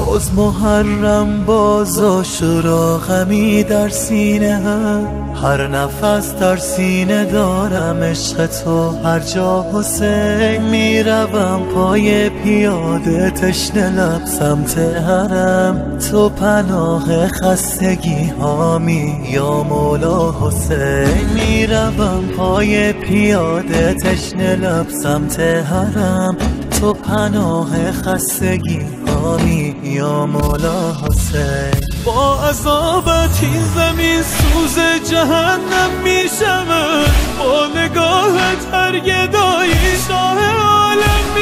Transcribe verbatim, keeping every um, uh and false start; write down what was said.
باز محرم باز عاشورا غمی در سینه هم، هر نفس در سینه دارم عشق تو هر جا حسین. میروم پای پیاده تشنه لب سمت حرم، تو پناه خستگی هامی یا مولا حسین. میروم پای پیاده تشنه لب سمت حرم، تو پناه خستگی هامی یا مولا حسین. با عذابت این زمین سوز جهنم میشم، با نگاهت هر گدایی شاه عالم